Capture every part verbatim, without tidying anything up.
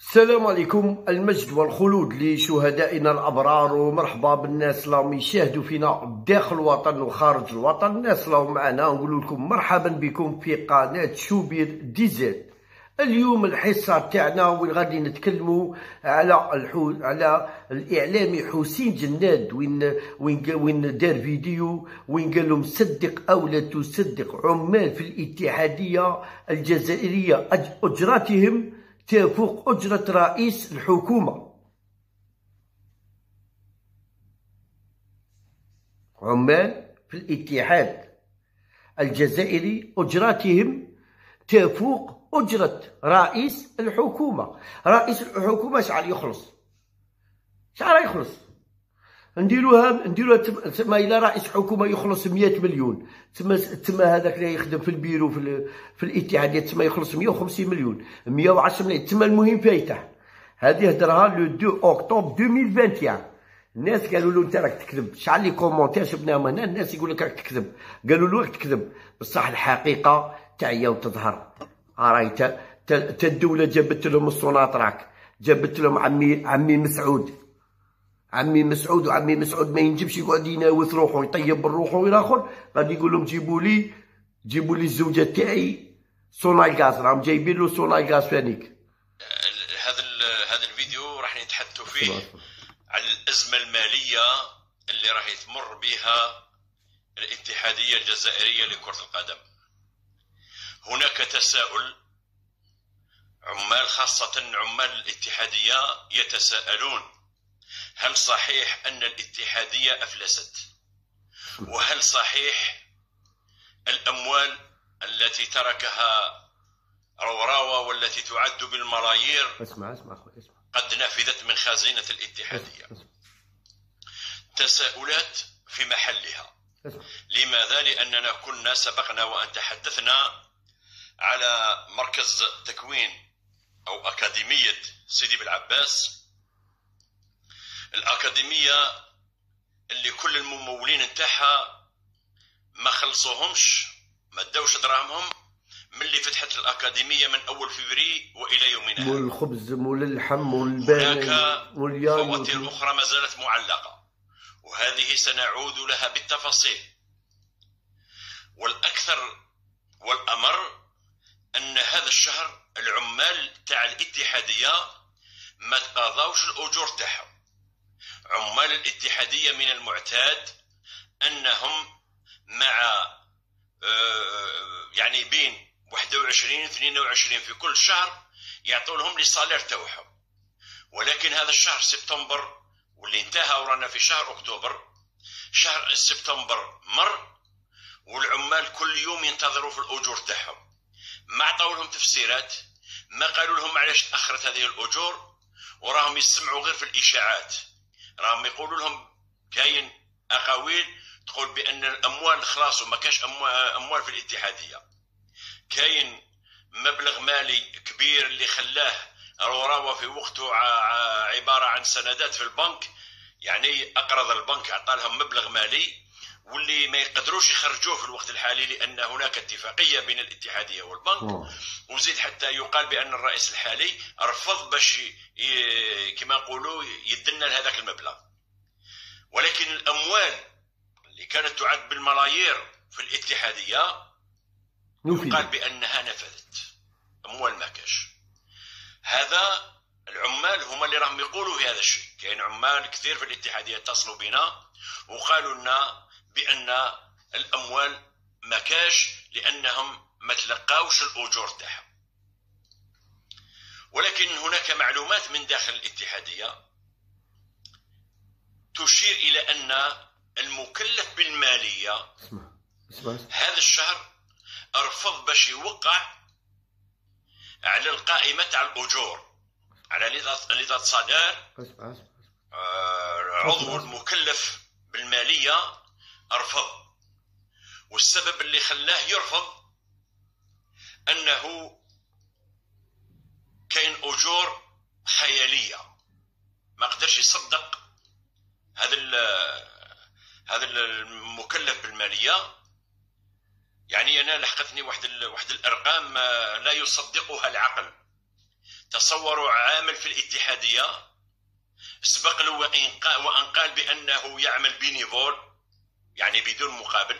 السلام عليكم، المجد والخلود لشهدائنا الأبرار، ومرحبا بالناس اللي راهم يشاهدوا فينا داخل الوطن وخارج الوطن. الناس اللي راهم معنا نقول لكم مرحبا بكم في قناة شوبير دي زد. اليوم الحصة تاعنا وين غادي نتكلموا على الحو... على الإعلامي حسين جناد، وين وين وين دار فيديو وين قال لهم صدق أو لا تصدق، عمال في الاتحادية الجزائرية أجرتهم تفوق أجرة رئيس الحكومة. عمال في الاتحاد الجزائري أجرتهم تفوق أجرة رئيس الحكومة. رئيس الحكومة شحال يخلص؟ شحال يخلص؟ نديروها نديروها تما إلا رئيس حكومة يخلص مية مليون، تما تما هذاك اللي يخدم في البيرو في, في الاتحادية تما يخلص مية وخمسين مليون، مية وعشرة مليون، تما المهم فايته. هذه هدرها لو اثنين أكتوبر ألفين وواحد وعشرين. الناس قالوا له انت راك تكذب، شحال لي كومونتير شفناهم هنا، الناس يقول لك راك تكذب، قالوا له راك تكذب، بصح الحقيقة تعيا وتظهر. راهي تا الدولة جابت لهم السوناطراك، جابت لهم عمي عمي مسعود عمي مسعود وعمي مسعود ما ينجمش يقعد يناوث روحو يطيب روحو الى اخر، غادي يقول لهم جيبوا لي جيبوا لي الزوجه تاعي صوناي غاز، راهم جايبين له صوناي غاز فانيك. هذا هذا الفيديو راح نتحدثوا فيه على الازمه الماليه اللي راح تمر بها الاتحاديه الجزائريه لكره القدم. هناك تساؤل، عمال خاصه عمال الاتحاديه يتساءلون: هل صحيح أن الاتحادية أفلست؟ وهل صحيح الأموال التي تركها روراوة والتي تعد بالملايير اسمع اسمع اسمع قد نفذت من خزينة الاتحادية؟ تساؤلات في محلها. لماذا؟ لأننا كنا سبقنا وأن تحدثنا على مركز تكوين أو أكاديمية سيدي بالعباس، الأكاديمية اللي كل الممولين نتاعها ما خلصوهمش، ما داوش دراهمهم من اللي فتحت الأكاديمية من أول فبراير وإلى يومنا هذا. مول الخبز مول اللحم مول البان. هناك فواتير أخرى ما زالت معلقة، وهذه سنعود لها بالتفاصيل. والأكثر والأمر أن هذا الشهر العمال تاع الاتحادية ما تقاضاوش الأجور تاعهم. عمال الاتحادية من المعتاد أنهم مع يعني بين واحد وعشرين اثنين وعشرين في كل شهر يعطوا لهم لي صالير تاعهم، ولكن هذا الشهر سبتمبر واللي انتهى ورانا في شهر أكتوبر، شهر سبتمبر مر والعمال كل يوم ينتظروا في الأجور تاعهم. ما عطاو لهم تفسيرات، ما قالوا لهم علاش تأخرت هذه الأجور، وراهم يسمعوا غير في الإشاعات. راهم يقولوا لهم كاين اقاويل تقول بان الاموال خلاص وما كاش اموال في الاتحاديه، كاين مبلغ مالي كبير اللي خلاه روراوة في وقته عباره عن سندات في البنك، يعني اقرض البنك عطى لهم مبلغ مالي واللي ما يقدروش يخرجوه في الوقت الحالي لان هناك اتفاقيه بين الاتحاديه والبنك. وزيد حتى يقال بان الرئيس الحالي رفض باش كما نقولوا يدنا لهذاك المبلغ، ولكن الاموال اللي كانت تعد بالملايير في الاتحاديه يقال بانها نفذت، اموال ما كاش. هذا العمال هما اللي راهم يقولوا في هذا الشيء. كاين عمال كثير في الاتحاديه اتصلوا بنا وقالوا لنا بان الاموال ما كاش لانهم ما تلقاوش الاجور تاعهم. ولكن هناك معلومات من داخل الاتحاديه تشير الى ان المكلف بالماليه هذا الشهر رفض باش يوقع على القائمه تاع الاجور، على ليطات صادر. عضو المكلف بالماليه رفض، والسبب اللي خلاه يرفض انه كاين اجور خياليه، ما قدرش يصدق هذا هذا المكلف بالماليه. يعني انا لحقتني واحد واحد الارقام لا يصدقها العقل. تصوروا عامل في الاتحادية سبق له وأن قال بأنه يعمل بينيفول، يعني بدون مقابل.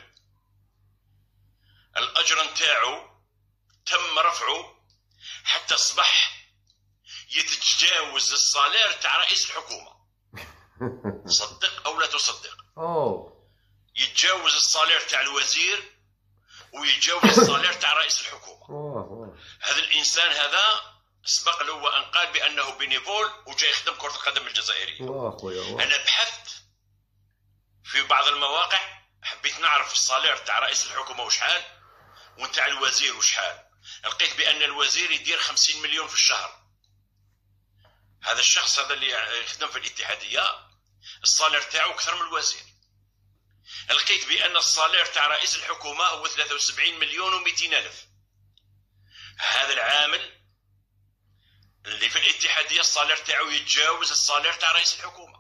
الأجر نتاعو تم رفعه حتى أصبح يتجاوز الصالير تاع رئيس الحكومة. صدق أو لا تصدق؟ أوه. يتجاوز الصالير تاع الوزير ويتجاوز الصالير تاع رئيس الحكومة. أوه. هذا الإنسان هذا سبق له وأن قال بأنه بينيفول وجاي يخدم كرة القدم الجزائرية. أنا بحثت في بعض المواقع، حبيت نعرف الصالير تاع رئيس الحكومة وشحال ونتاع الوزير وشحال. لقيت بأن الوزير يدير خمسين مليون في الشهر. هذا الشخص هذا اللي يخدم في الاتحادية الصالير تاعو أكثر من الوزير. لقيت بأن الصالير تاع رئيس الحكومة هو ثلاثة وسبعين مليون ومئتين ألف. هذا العامل اللي في الاتحادية الصالير تاعو يتجاوز الصالير تاع رئيس الحكومة،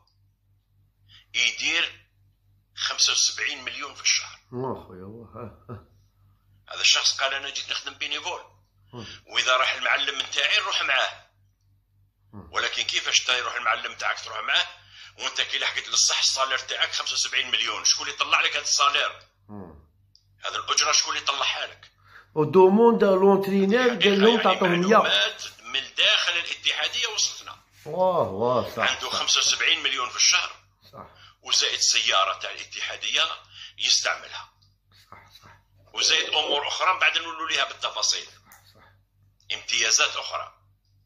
يدير خمسة وسبعين مليون في الشهر. هذا الشخص قال أنا جيت نخدم بينيفول، وإذا راح المعلم نتاعي نروح معاه. ولكن كيفاش تا يروح المعلم تاعك تروح معاه وانت كي لحقت للصح الصالير تاعك خمسة وسبعين مليون؟ شكون اللي يطلع لك هذا الصالير؟ هذا الأجرة شكون اللي يطلعها لك؟ ودوموند لونترينير قال لهم تعطوهم مية. معلومات من داخل الاتحادية وصلتنا. واه واه صح. عنده خمسة وسبعين مليون في الشهر. صح. وزائد سيارة تاع الاتحادية يستعملها. صح صح. وزائد أمور أخرى بعد نقولوا ليها بالتفاصيل. صح. امتيازات أخرى.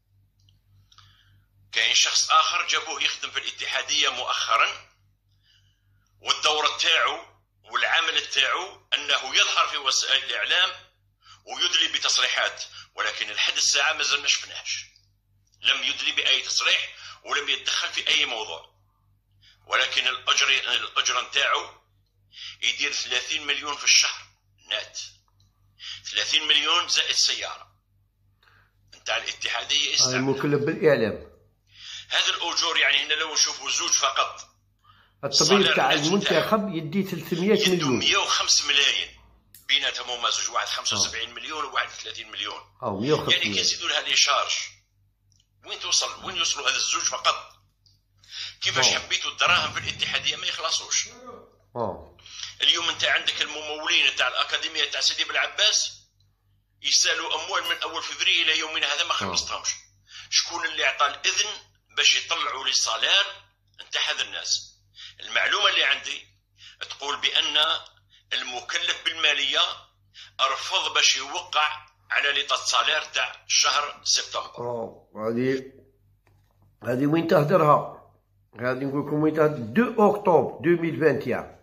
كاين شخص آخر جابوه يخدم في الاتحادية مؤخرا، والدور تاعو والعمل تاعو أنه يظهر في وسائل الإعلام ويدلي بتصريحات، ولكن لحد الساعة مازال ما شفناهش. لم يدلي بأي تصريح ولم يتدخل في أي موضوع. ولكن الأجر الأجر نتاعو يدير ثلاثين مليون في الشهر نات. ثلاثين مليون زائد سيارة نتاع الاتحادية يستعمل. مكلف بالإعلام. هذا الأجور يعني هنا لو نشوفوا زوج فقط. الطبيب تاع المنتخب يدي ثلاثمية مليون. مية وخمسة ملايين بيناتهم هما زوج، واحد خمسة وسبعين مليون وواحد ثلاثين مليون. أو مية وخمسة يعني كي يزيدوا لها لي شارج وين توصل؟ وين يوصلوا هذا الزوج فقط؟ كيفاش أوه. حبيتوا الدراهم في الاتحادية ما يخلصوش. أوه. اليوم انت عندك الممولين تاع الأكاديمية تاع سيدي بالعباس يسالوا أموال من أول فبراير إلى يومنا هذا ما خلصتهمش. شكون اللي عطى الإذن باش يطلعوا لي صالير نتاع هذا الناس؟ المعلومة اللي عندي تقول بأن المكلف بالمالية رفض باش يوقع على ليطة صالير تاع شهر سبتمبر. أوه. هذه هذه وين تهدرها؟ هذه نقول لكم وين تهدر. اثنين أكتوبر ألفين وواحد وعشرين.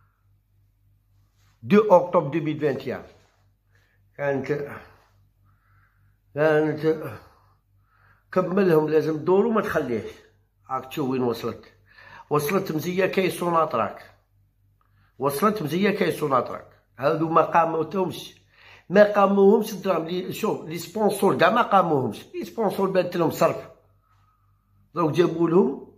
اثنين أكتوبر ألفين وواحد وعشرين كانت كانت كملهم لازم دورو ما تخليهش. راك تشوف وين وصلت. وصلت مزيه كاي سوناطراك. وصلت مزيه كاي سوناطراك. هادو ما قاموتهمش ما قاموهمش الدراهم. لي شوف لي سبونسور كاع ما قاموهمش. لي سبونسور بانت لهم صرف. دروك جابوا لهم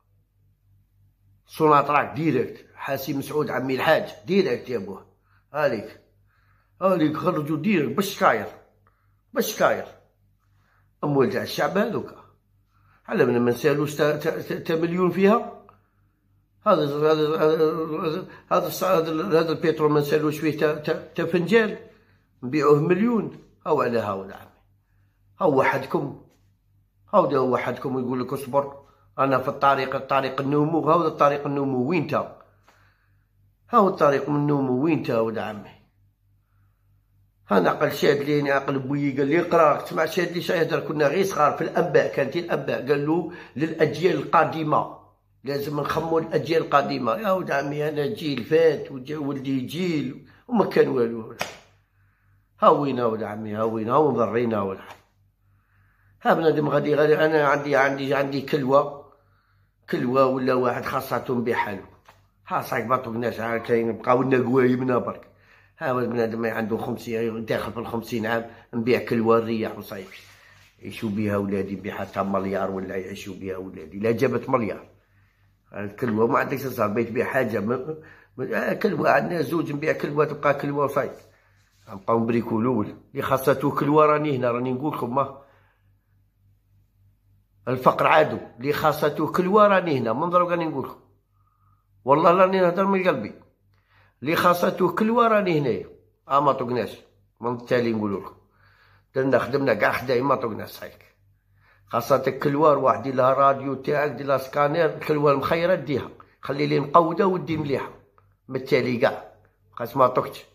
سوناطراك ديريكت. حاسي مسعود عمي الحاج ديريكت جابوه. هاليك هاليك خرجوا ديريكت بالشكاير بالشكاير. أموال تاع الشعب هذوكا على من ما نسالوش تا مليون فيها. هذا هذا هذا هذا هذا البترول ما نسالوش فيه تا تا فنجان نبيعوه مليون. هاو على هاولا عمي. هاو وحدكم هاو هو وحدكم يقول لك اصبر انا في الطريق الطريق النمو. هاو الطريق النمو وين تا؟ هاو الطريق من النمو وين تا ولد عمي؟ انا عقل شاد ليني عقل بويي قال لي اقرا. تسمع شاد لي شاهدر كنا غير صغار في الانباء. كانت الانباء قال له للاجيال القادمه لازم نخمو الاجيال القادمه. يا ولد عمي انا جيل فات وولدي جيل وما كان والو. ها وين ولد عمي ها وين ها مضرينا ولد. ها بنادم غادي غادي انا عندي عندي عندي كلوه كلوه ولا واحد خاصاتهم بحالو. ها صايك باطوك ناس كاين بقاو لنا قوايمنا برك. ها ولد بنادم عنده خمسين داخل في الخمسين عام نبيع كلوه نريح وصايف. يعيشوا بها ولادي نبيع حتى مليار ولا يعيشوا بها ولادي. لا جابت مليار الكلوه ما عندكش صاحبي تبيع حاجه م... م... كلوه عندنا زوج نبيع كلوه تبقى كلوه صايف. نبقاو نبريكولو اللي خاصاتو كلوه. راني هنا راني نقول لكم ما الفقر عادو اللي خاصته كلوة راني هنا من ضرب راني نقول لكم، والله راني نهضر من قلبي، اللي خاصته كلوة راني هنايا. اه ما طقناش من التالي نقولوا لكم درنا خدمنا كاع خدايم ما طقناش صحيح. خاصة كلوة واحد دير لها راديو تاعك دير لها سكانير، الكلوة المخيرة ديها خلي لي مقودة ودي مليحة من التالي كاع خاص ما طقتش.